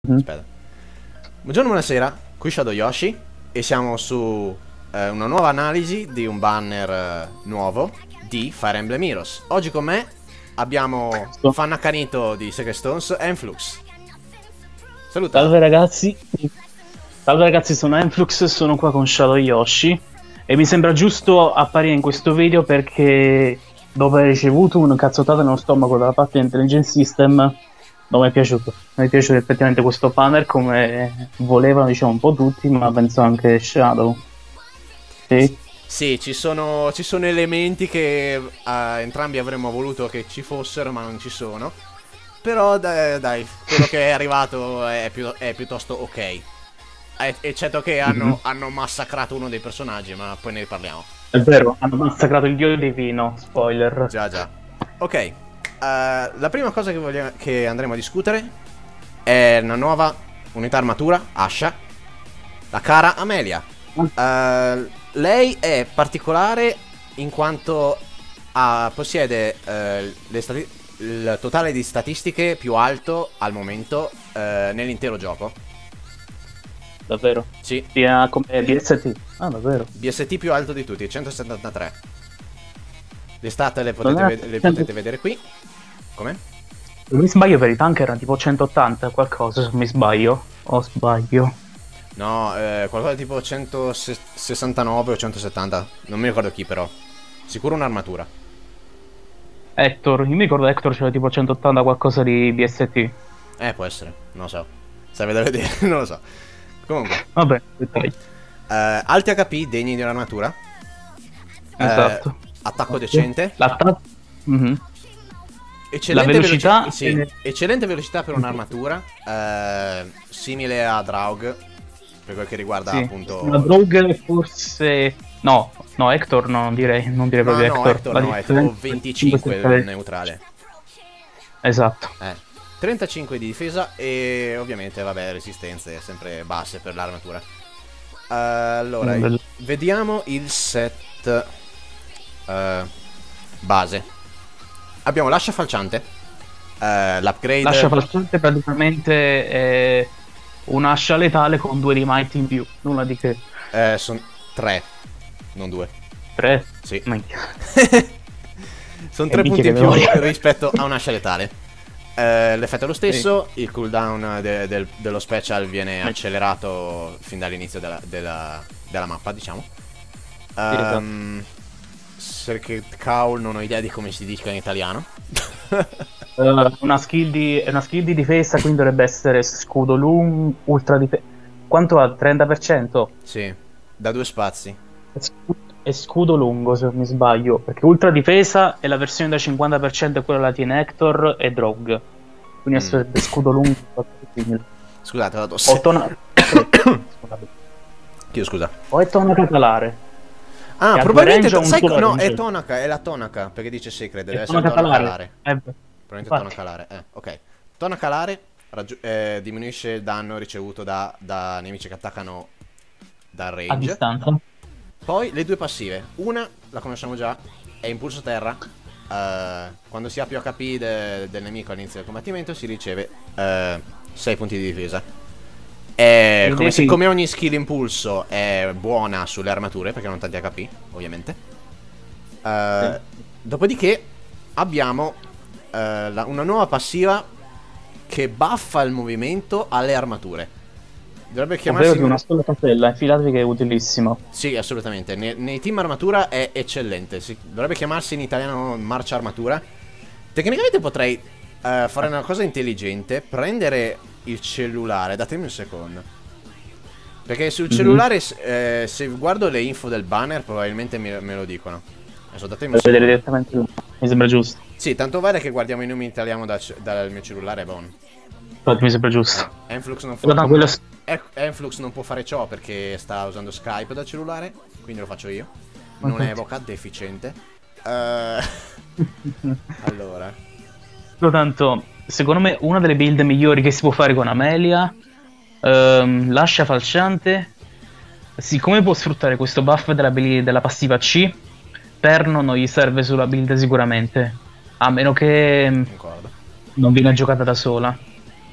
Aspetta. Buongiorno, buonasera, qui Shadow Yoshi e siamo su una nuova analisi di un banner nuovo di Fire Emblem Heroes. Oggi con me abbiamo fan accanito di Sacred Stones, Enflux. Saluta. Salve ragazzi, sono Enflux, sono qua con Shadow Yoshi e mi sembra giusto apparire in questo video perché dopo aver ricevuto un cazzottato nello stomaco dalla parte di Intelligence System non mi è piaciuto. Mi è piaciuto effettivamente questo banner come volevano, diciamo, un po' tutti, ma penso anche Shadow. Sì. Sì, ci sono elementi che entrambi avremmo voluto che ci fossero, ma non ci sono. Però dai, quello che è arrivato è piuttosto ok. Eccetto che hanno massacrato uno dei personaggi, ma poi ne riparliamo. È vero, hanno massacrato il dio divino, spoiler. Già. Ok, la prima cosa che andremo a discutere è una nuova unità armatura, Asha, la cara Amelia. Lei è particolare in quanto possiede il totale di statistiche più alto al momento nell'intero gioco. Davvero? Sì. Come BST. Ah, davvero? BST più alto di tutti, 173. Le stat le potete vedere qui. Come? Non mi sbaglio, per i tank erano tipo 180 qualcosa, se mi sbaglio. O sbaglio? No, qualcosa tipo 169 o 170. Non mi ricordo chi però. Sicuro un'armatura. Hector, io mi ricordo Hector c'era tipo 180 qualcosa di BST. Può essere, non lo so. Serve da vedere, non lo so. Comunque. Vabbè, dettagli. Alti HP degni di un'armatura. Esatto. Attacco decente. L'attacco. Eccellente La velocità. Sì, eccellente velocità per un'armatura. Simile a Draug. Per quel che riguarda appunto. Ma Draug forse. No, Hector no, non direi proprio Hector. No, è tipo 25 neutrale. Esatto. 35 di difesa e ovviamente, vabbè, resistenze sempre basse per l'armatura. Allora, vediamo il set base. Abbiamo l'ascia falciante. L'upgrade. L'ascia falciante praticamente è un'ascia letale con 2 di might in più. Nulla di che. Sono 3, non 2. 3? Sì. Sono 3 minchia punti in più memoria. rispetto a un'ascia letale. L'effetto è lo stesso, il cooldown dello special viene accelerato fin dall'inizio della mappa, diciamo. Circuit Cowl non ho idea di come si dica in italiano. Una skill di difesa, quindi dovrebbe essere scudo lungo, ultra difesa. Quanto ha? 30%? Sì, da 2 spazi. E scudo lungo, se non mi sbaglio, perché ultra difesa è la versione da 50%, quella la tiene Hector e Draug. Quindi è scudo lungo. Scusate, la tosse. Chiedo scusa. O è tonaca talare. Probabilmente no, è tonaca, è la tonaca, perché dice Sacred, deve essere tonacalare. Probabilmente tonacalare. Ok. Tonacalare diminuisce il danno ricevuto da nemici che attaccano dal range. A distanza. Poi le 2 passive. Una, la conosciamo già, è impulso terra. Quando si ha più HP del nemico all'inizio del combattimento si riceve 6 punti di difesa. Come ogni skill impulso è buona sulle armature, perché non tanti HP, ovviamente. Dopodiché abbiamo una nuova passiva che buffa il movimento alle armature. Dovrebbe chiamarsi una sola casella, infilatevi, che è utilissimo. Sì, assolutamente. Nei team armatura è eccellente. Dovrebbe chiamarsi in italiano marcia armatura. Tecnicamente potrei fare una cosa intelligente. Prendere il cellulare. Datemi un secondo. Perché sul cellulare se guardo le info del banner probabilmente me lo dicono. Adesso datemi un secondo. Vedere direttamente. Mi sembra giusto. Sì, tanto vale che guardiamo i nomi in italiano dal mio cellulare, è buono. Mi sembra giusto. Enflux non può fare ciò perché sta usando Skype dal cellulare, quindi lo faccio io. Non è evoca deficiente. Allora. Tanto, secondo me una delle build migliori che si può fare con Amelia, l'ascia falciante, siccome può sfruttare questo buff della passiva C, Perno non gli serve sulla build sicuramente, a meno che non viene giocata da sola.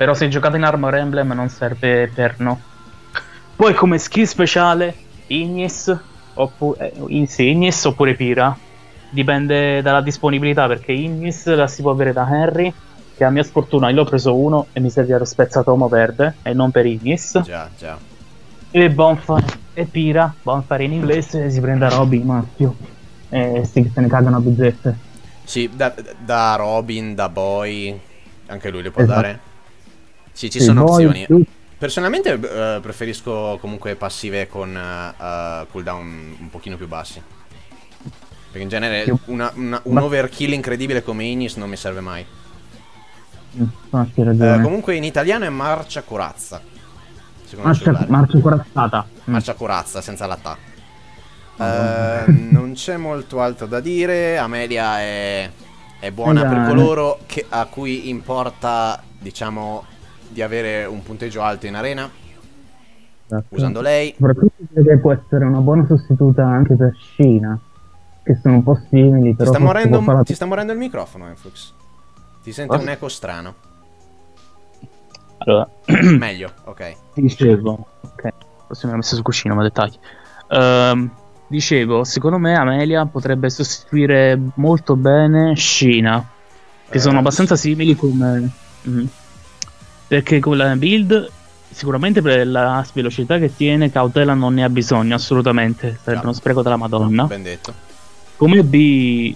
Però se giocate in Armor Emblem non serve Eterno. Poi come skill speciale Ignis oppure, sì, Ignis oppure Pira. Dipende dalla disponibilità, perché Ignis la si può avere da Henry, che a mia sfortuna io l'ho preso uno e mi serve lo spezzatomo verde e non per Ignis. Già. E Bonfire e Pira, Bonfire in inglese, si prende a Robin maschio e si se ne cagano a bizzeffe. Sì, da Robin, da Boy, anche lui le può Esatto. dare. Sì, ci sono Boy, opzioni. più- Personalmente preferisco comunque passive con cooldown un pochino più bassi. Perché in genere un overkill incredibile come Ignis non mi serve mai. Hai ragione. Comunque in italiano è Marcia Corazza. Secondo il cellulare. Marcia corazzata. Marcia Corazza senza la ta. Non c'è molto altro da dire. Amelia è buona per coloro a cui importa, diciamo, di avere un punteggio alto in arena. Usando lei. Soprattutto che può essere una buona sostituta anche per Scina, che sono un po' simili. Però Ti sta morendo il microfono, Enflux. Ti sente un eco strano. Allora, meglio, ok. Dicevo, ok, forse mi ha messo sul cuscino, ma dettagli. Dicevo, secondo me Amelia potrebbe sostituire molto bene Scina, che sono abbastanza simili come... Perché con la build, sicuramente per la velocità che tiene, cautela non ne ha bisogno, assolutamente. Sarebbe uno spreco della Madonna. Ben detto. Come B...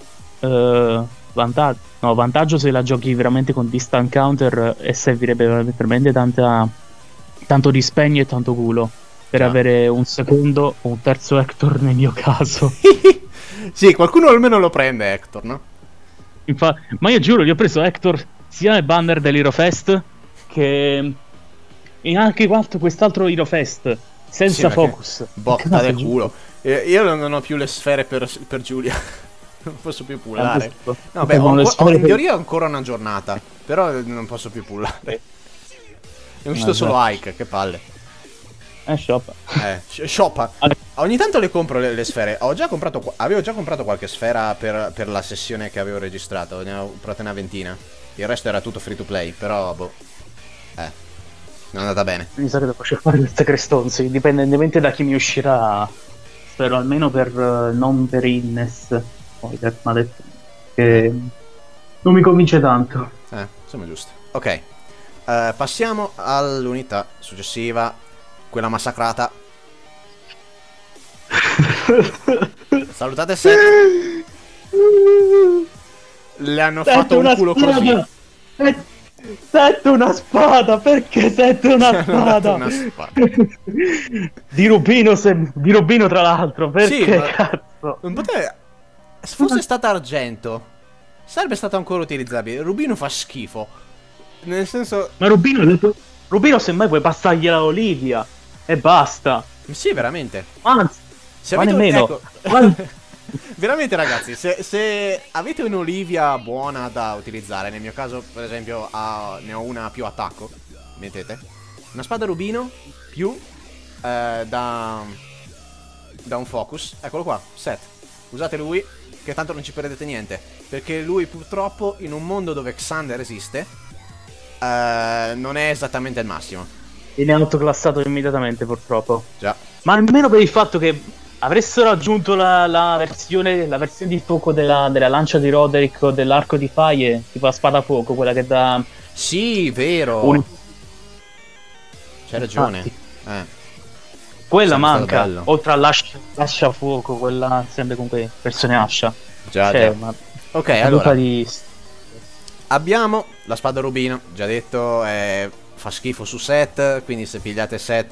vantaggio se la giochi veramente con distant counter e servirebbe veramente tanto dispegno e tanto culo per avere un secondo o un terzo Hector nel mio caso. Sì, qualcuno almeno lo prende Hector, no? Ma io giuro, gli ho preso Hector sia nel banner dell'Hero Fest che in anche quest'altro Hero Fest senza focus. Botta del culo. Io non ho più le sfere per Giulia. Non posso più pullare. No, beh, in teoria ho ancora una giornata. Però non posso più pullare. È uscito solo Ike, che palle. Shoppa. Shoppa. Ogni tanto le compro le sfere. Avevo già comprato qualche sfera per la sessione che avevo registrato. Ne ho comprate una ventina. Il resto era tutto free to play. Però, boh. Non è andata bene. Mi sa che devo fare queste crestonze. Indipendentemente da chi mi uscirà. Spero almeno non per Innes. Poi mi ha detto che non mi convince tanto. Insomma, giusto. Ok. Passiamo all'unità successiva. Quella massacrata. Salutate Seth. Le hanno fatto un culo così. Sette una spada, perché sette una spada? Di Rubino tra l'altro, perché sì, cazzo? Non poteva... Se fosse stata argento sarebbe stato ancora utilizzabile. Rubino fa schifo. Nel senso... Ma Rubino semmai puoi passargliela a Olivia e basta. Sì, veramente. Anzi, se ma avete nemmeno veramente ragazzi, se avete un'Olivia buona da utilizzare, nel mio caso per esempio ne ho una più attacco, mettete una spada Rubino più da un focus. Eccolo qua, Seth. Usate lui, che tanto non ci perdete niente. Perché lui purtroppo in un mondo dove Xander esiste non è esattamente il massimo. Viene autoclassato immediatamente purtroppo. Già. Ma almeno per il fatto che avessero aggiunto la versione di fuoco della lancia di Roderick o dell'arco di Faye, tipo la spada a fuoco, quella che dà... Sì, vero. C'hai ragione. Quella manca, oltre all'ascia fuoco, quella sempre comunque versione ascia. Già. Ok, allora abbiamo la spada Rubino, già detto, fa schifo su Seth, quindi se pigliate Seth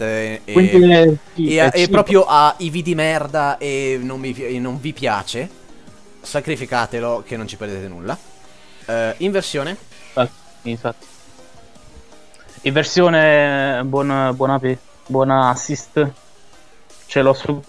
e proprio ha i V di merda e non vi piace, sacrificatelo che non ci perdete nulla. Inversione. Infatti. Inversione, buona assist. Ce l'ho su...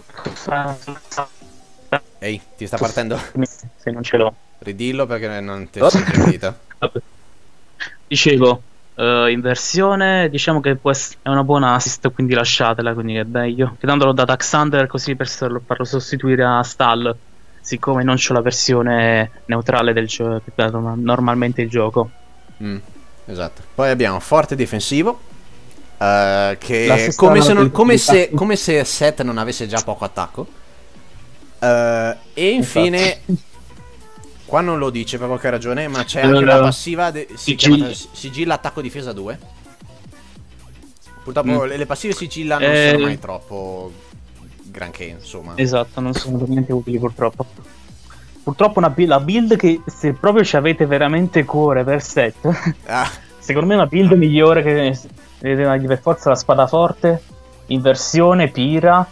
Ehi, ti sta partendo? Se non ce l'ho. Ridillo perché non ti ho sentito. Dicevo, inversione, diciamo che è una buona assist, quindi lasciatela, quindi è meglio. Che tanto l'ho data a Xander così per farlo sostituire a Stall, siccome non c'ho la versione neutrale del gioco, normalmente il gioco. Esatto. Poi abbiamo forte difensivo. Che come se Set non avesse già poco attacco. E infine, qua non lo dice per qualche ragione, ma c'è anche la passiva. Si chiama sigilla attacco difesa 2. Purtroppo le passive sigilla non sono mai troppo granché, insomma. Esatto, non sono niente utili purtroppo. Purtroppo la build che, se proprio ci avete veramente cuore per Set, secondo me è una build migliore che deve dargli per forza la spada forte, inversione, pira,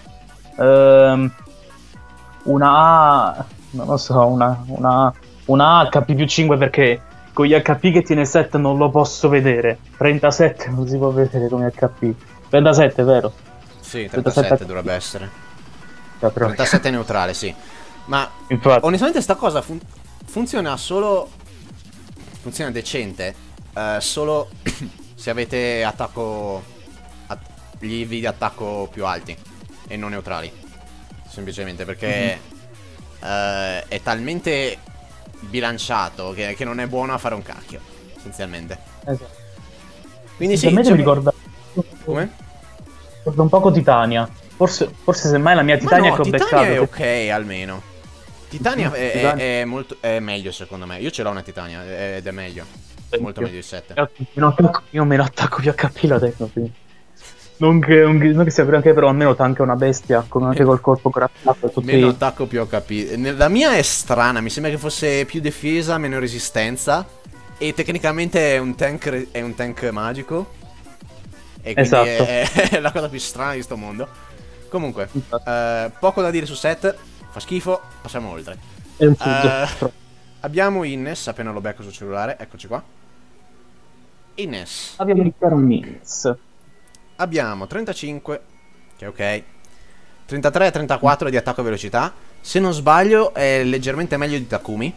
una A, non lo so, una HP più 5, perché con gli HP che tiene Set non lo posso vedere. 37 non si può vedere come HP. 37, vero? Sì, 37 dovrebbe essere. 37 neutrale, sì. Ma infatti, onestamente sta cosa funziona solo... Funziona decente solo se avete attacco... gli IV di attacco più alti e non neutrali. Semplicemente perché è talmente bilanciato che non è buono a fare un cacchio, essenzialmente. esatto. Quindi sì, mi ricorda... Come? Ricorda un poco Titania. Forse semmai la mia Titania, no, che ho Titania è beccato. ok almeno. Titania è molto... è meglio secondo me. Io ce l'ho una Titania ed è meglio. Molto meglio di 7. Io me lo attacco più HP la Tecno, quindi. Non che sia granché, però almeno tanca una bestia, anche col corpo grattato. Meno attacco più HP. La mia è strana, mi sembra che fosse più difesa, meno resistenza. E tecnicamente è un tank magico. E quindi esatto, è la cosa più strana di sto mondo. Comunque, poco da dire su Set. Fa schifo, passiamo oltre. È un food. Abbiamo Innes, appena lo becco sul cellulare, eccoci qua. Innes. Abbiamo il caro Innes. Abbiamo 35, che è ok, 33 e 34 di attacco e velocità. Se non sbaglio è leggermente meglio di Takumi.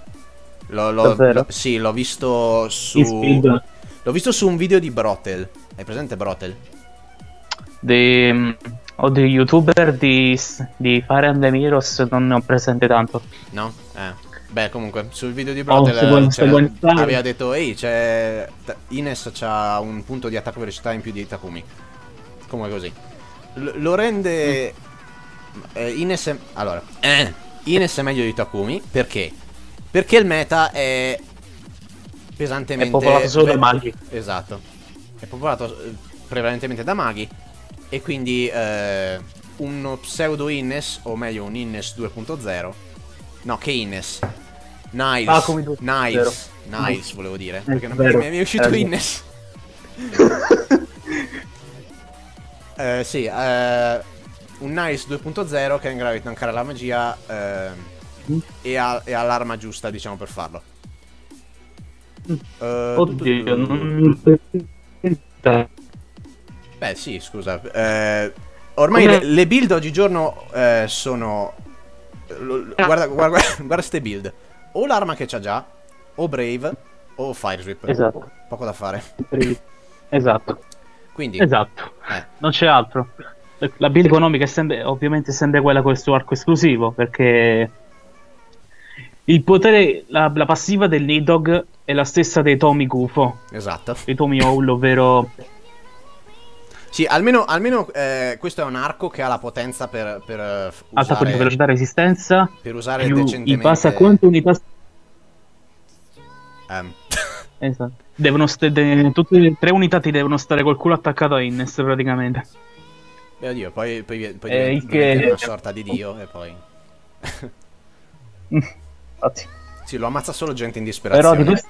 Sì, l'ho visto su... L'ho visto su un video di Brotel. Hai presente Brotel? Di youtuber di Fire Emblem Heroes non ne ho presente tanto. No? Beh, comunque, sul video di Brotel aveva detto, ehi, Ines c'ha un punto di attacco e velocità in più di Takumi. Come così. Lo rende... Ines è... Allora, Ines è meglio di Takumi, perché? Perché il meta è pesantemente... È popolato solo da maghi. Esatto. È popolato prevalentemente da maghi. E quindi uno pseudo Innes, o meglio un Innes 2.0. No, che Innes? Nice, volevo dire. Perché non mi è uscito Innes. Sì, un Nice 2.0 che è in grado di tankare la magia e ha l'arma giusta, diciamo, per farlo. Oddio, beh, sì, scusa. Ormai le build oggigiorno sono... Guarda ste build. O l'arma che c'ha già, o Brave, o Fire Sweep. Esatto. Poco da fare. Esatto. Quindi esatto. Non c'è altro. La build economica è ovviamente sempre quella con il suo arco esclusivo, perché il potere, la passiva del Nidhogg è la stessa dei Tomi Gufo. Esatto. Dei Tomi Owl, ovvero... Sì, almeno questo è un arco che ha la potenza per usare... Attacco di velocità e resistenza. Per usare decentemente... In base a quante unità... Esatto. Tutte le 3 unità ti devono stare col culo attaccato a Innes, praticamente. Beh, oddio, poi diventi una sorta di dio e poi... Infatti. Sì, lo ammazza solo gente in disperazione. Però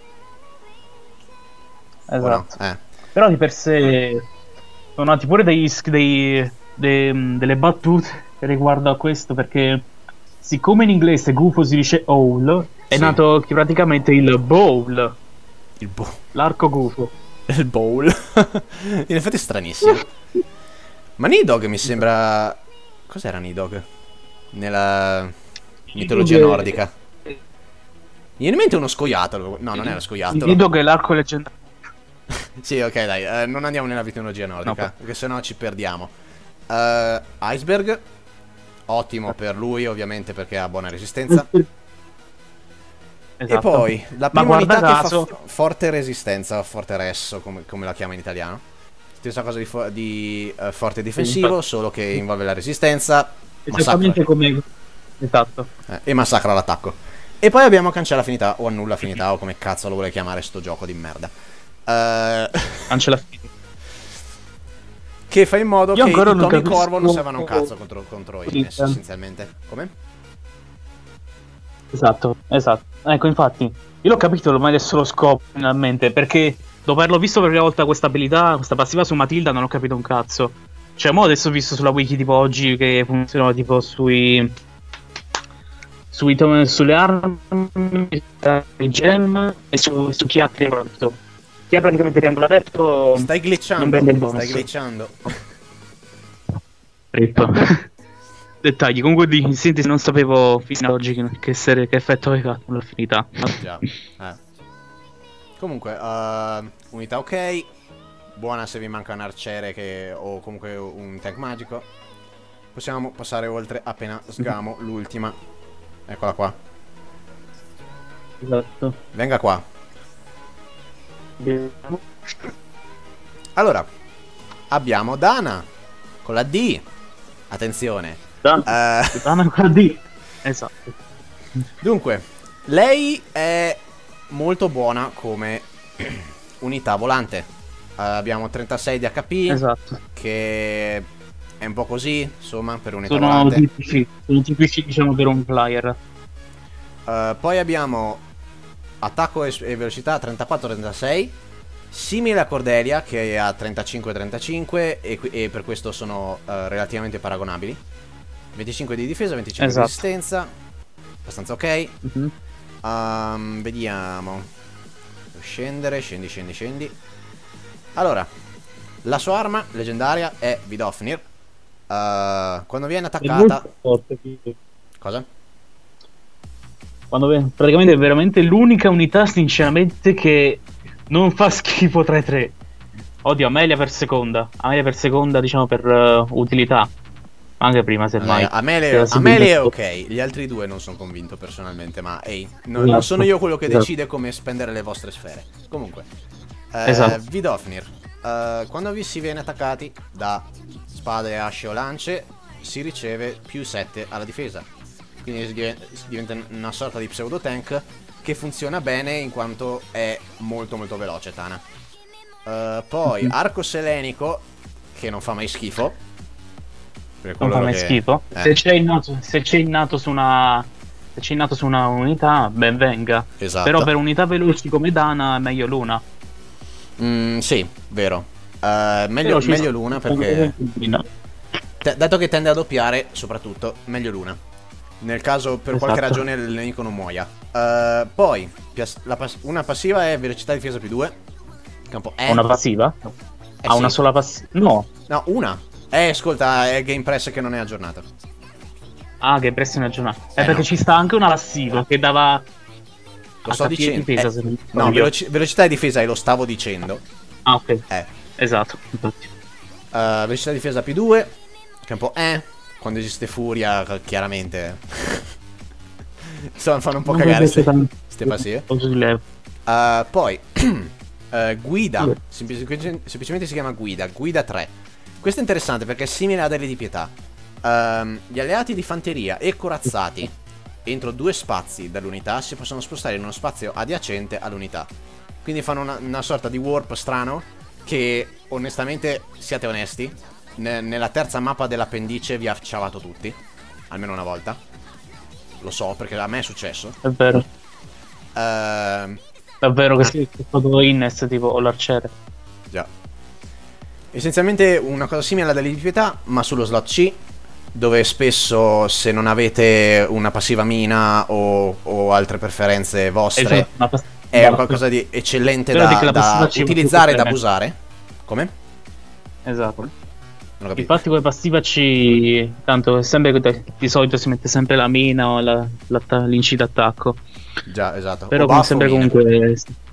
esatto. No? Però di per sé sono nati pure delle battute riguardo a questo, perché siccome in inglese gufo si dice owl, è nato praticamente il bowl. Il bowl. L'arco gufo. Il bowl. In effetti è stranissimo. Ma Nidhogg mi sembra... Cos'era Nidhogg? Nella mitologia nordica. Mi viene in mente uno scoiattolo. No, non era scoiattolo. Nidhogg è l'arco leggendario. Sì, ok, dai, non andiamo nella mitologia nordica, perché sennò ci perdiamo. Iceberg, ottimo per lui, ovviamente, perché ha buona resistenza. E Esatto. poi la Ma prima guarda unità che caso, fa forte resistenza, forte resso, come la chiama in italiano. Stessa cosa di forte difensivo, infatti, solo che involve la resistenza, massacra, esattamente come... Esatto. e massacra l'attacco. E poi abbiamo cancella finita o annulla finita o come cazzo lo vuole chiamare sto gioco di merda. Cancella finita. Che fa in modo Io che i ancora non Tommy capisco- Corvo non servano un cazzo contro Ines, essenzialmente. Come? Esatto, esatto. Ecco, infatti, io l'ho capito ormai adesso lo scopo finalmente, perché dopo averlo visto per la prima volta questa abilità, questa passiva su Matilda, non ho capito un cazzo. Cioè, mo adesso ho visto sulla wiki tipo oggi che funziona tipo sulle armi, i gem e su chi ha triangolo. Chi ha praticamente triangolo aperto Stai non glitchando, prende il bonus. stai glitchando. Rip. Dettagli, comunque di sintesi non sapevo fino ad oggi che effetto aveva l'affinità. Già, Comunque, unità ok. Buona se vi manca un arciere o comunque un tank magico. Possiamo passare oltre appena sgamo l'ultima. Eccola qua. Esatto. Venga qua. Allora, abbiamo Dana con la D. Attenzione. Dana con la D. Esatto. Dunque, lei è molto buona come unità volante. Abbiamo 36 di HP, Esatto. che è un po' così, insomma, per unità Sono volante. tipici, diciamo, per un flyer. Poi abbiamo attacco e velocità 34-36, simile a Cordelia che ha 35-35 e per questo sono relativamente paragonabili. 25 di difesa, 25 Esatto. di resistenza, abbastanza ok. Vediamo. Scendere, scendi. Allora, la sua arma leggendaria è Vidofnir. Quando viene attaccata... Cosa? Praticamente è veramente l'unica unità, sinceramente, che non fa schifo tra i tre. Oddio, Amelia per seconda. Amelia per seconda, diciamo, per utilità. Anche prima, semmai. Amelia è ok, gli altri due non sono convinto personalmente, ma ehi, non sono io quello che decide come spendere le vostre sfere. Comunque, Vidofnir, quando vi si viene attaccati da spade, asce o lance, si riceve più 7 alla difesa. Quindi diventa una sorta di pseudo tank che funziona bene in quanto è molto molto veloce Tana. Poi arco selenico, che non fa mai schifo. Non fa mai schifo. Se c'è innato su una unità, ben venga. Esatto. Però per unità veloci come Dana è meglio Luna. Sì, vero. Meglio Luna perché dato che tende a doppiare, soprattutto meglio Luna. Nel caso per qualche ragione il nemico non muoia. Poi una passiva è velocità di difesa più 2. Campo Una passiva? Ha sì. una sola passiva? No, una. Ascolta, è Game Press che non è aggiornato. Ah, che impressione aggiornata. Perché no. ci sta anche una passiva che dava... Lo sto dicendo. Difesa, no, velocità di difesa e lo stavo dicendo. Ah, ok. Esatto, infatti. Velocità di difesa più 2. Campo quando esiste furia, chiaramente. Insomma, fanno un po' cagare queste passive. Poi guida. Semplicemente si chiama guida. Guida 3. Questo è interessante perché è simile a delle di pietà. Gli alleati di fanteria e corazzati entro 2 spazi dall'unità si possono spostare in uno spazio adiacente all'unità. Quindi fanno una sorta di warp strano che, onestamente, siate onesti, nella terza mappa dell'appendice vi ha ciavato tutti. Almeno una volta. Lo so perché a me è successo. È vero. È vero che sì, è stato Innes tipo o l'arciere. Già. Essenzialmente una cosa simile alla di pietà, ma sullo slot C, dove spesso se non avete una passiva mina o altre preferenze vostre, è qualcosa di eccellente da utilizzare e da abusare. Come? Esatto. Infatti come passiva C, tanto è sempre, di solito si mette sempre la mina o l'incita attacco. Già, esatto. Però come sempre comunque...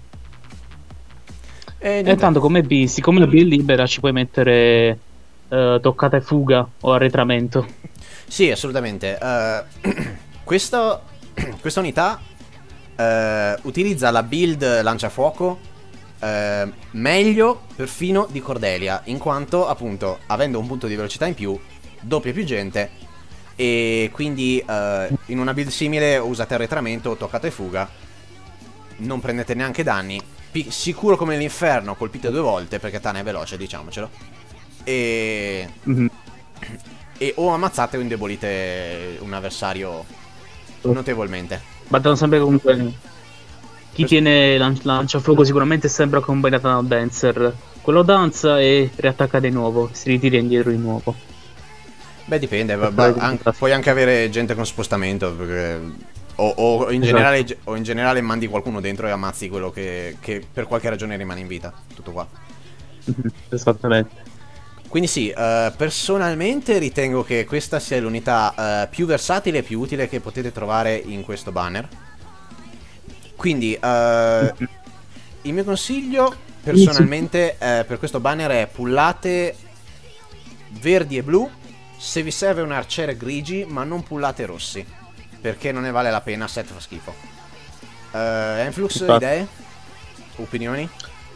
E tanto come B, siccome la B è libera ci puoi mettere toccata e fuga o arretramento. Sì, assolutamente. Questa unità utilizza la build lanciafuoco meglio perfino di Cordelia, in quanto appunto avendo un punto di velocità in più doppia più gente, e quindi in una build simile usate arretramento, toccate e fuga, non prendete neanche danni, sicuro come l'inferno, colpite 2 volte perché Tana è veloce, diciamocelo, e o ammazzate o indebolite un avversario notevolmente. Battono sempre comunque. Chi tiene lanciafuoco sicuramente è sempre accompagnato da un dancer. Quello danza e riattacca di nuovo, si ritira indietro di nuovo. Beh, dipende, puoi anche avere gente con spostamento, perché o in generale mandi qualcuno dentro e ammazzi quello che per qualche ragione rimane in vita. Tutto qua. Esattamente. Quindi sì, personalmente ritengo che questa sia l'unità più versatile e più utile che potete trovare in questo banner. Quindi il mio consiglio personalmente per questo banner è pullate verdi e blu. Se vi serve un arciere grigi, ma non pullate rossi, perché non ne vale la pena, set fa schifo. Enflux, idee? Opinioni?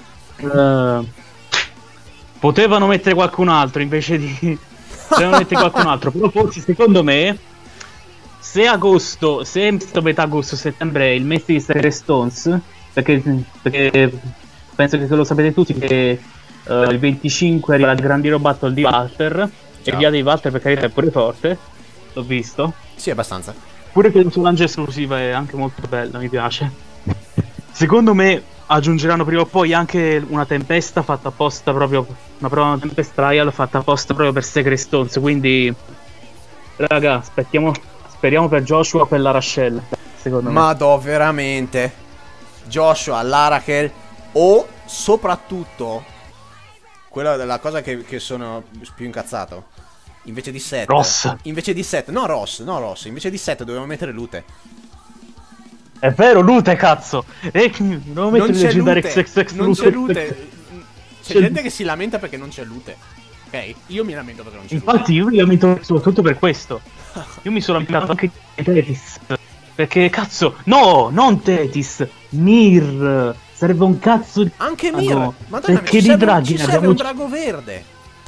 Potevano mettere qualcun altro invece di... Potevano mettere qualcun altro, però forse secondo me se agosto, se metà agosto-settembre è il mese di Sacred Stones, perché penso che lo sapete tutti che il 25 arriva la Grandiro Battle di Walter. E via di Walter, per carità, è pure forte. L'ho visto. Sì, abbastanza. Pure che su lancia esclusiva è anche molto bella, mi piace. Secondo me aggiungeranno prima o poi anche una tempesta fatta apposta proprio. Una prova Tempest Trial fatta apposta proprio per Sacred Stones. Quindi, raga, speriamo per Joshua o per la Rachel. Secondo me. Madò, veramente. Joshua, l'Arakel o soprattutto. Quella della cosa che sono più incazzato. Invece di set. Ross. Invece di set. No, Ross. Invece di set dovevamo mettere Lute. È vero, Lute, cazzo. Non c'è Lute. Non c'è Lute. Lute. C'è gente che si lamenta perché non c'è Lute. Ok? Io mi lamento perché non c'è Lute. Infatti io mi lamento soprattutto per questo. Io mi sono lamentato anche di Tetis. Perché cazzo. No, non Tetis. Mir. Serve un cazzo di... Anche Mir. No, Madonna, perché di draghi ci serve un drago verde.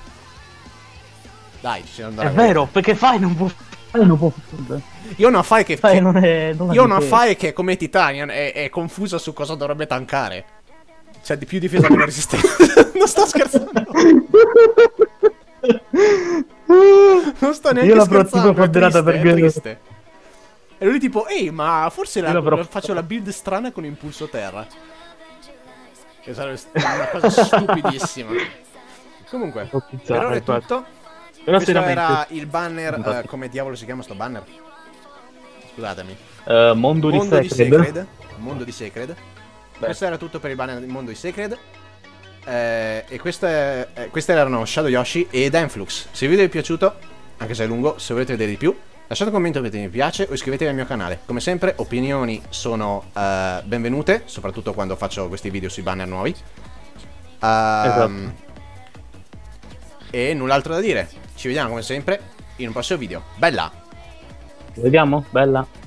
Dai, ci serve un drago verde. È vero, verde. perché Fai non può... Io ho una Fai che... Io ho una Fai che come Titanian è confusa su cosa dovrebbe tankare. Cioè di più difesa meno resistenza. Non sto scherzando. Non sto neanche scherzando. È triste. E lui tipo, ehi, ma forse faccio la build strana con impulso terra. Che sarebbe una cosa stupidissima. Comunque, per ora è tutto. Questo era il banner. Come diavolo si chiama sto banner? Scusatemi. Mondo di Sacred. Mondo di Sacred. Questo era tutto per il banner del Mondo di Sacred. E queste erano Shadow Yoshi ed Enflux. Se il video vi è piaciuto, anche se è lungo, se volete vedere di più, lasciate un commento, mettete mi piace o iscrivetevi al mio canale. Come sempre, opinioni sono benvenute, soprattutto quando faccio questi video sui banner nuovi. Esatto. E null'altro da dire. Ci vediamo come sempre in un prossimo video. Bella! Ci vediamo? Bella!